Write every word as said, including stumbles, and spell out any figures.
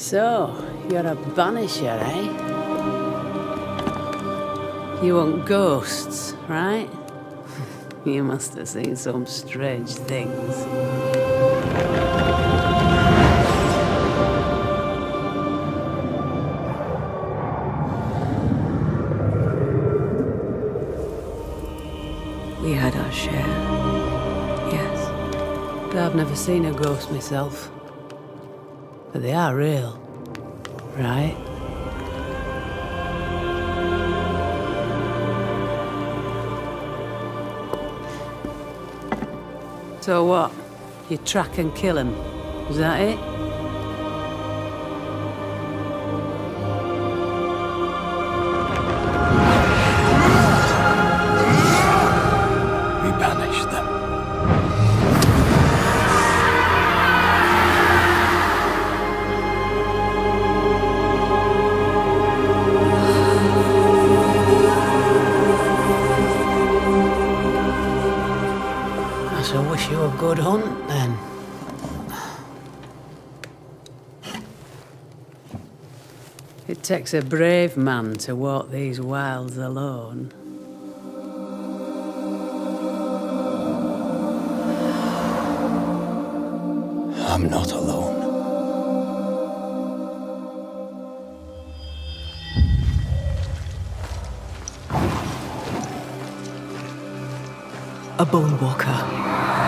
So, you're a banisher, eh? You want ghosts, right? You must have seen some strange things. We had our share, yes. I've never seen a ghost myself. But they are real, right? So what? You track and kill him? Is that it? We banish them. I wish you a good hunt, then. It takes a brave man to walk these wilds alone. I'm not alone. A bone walker.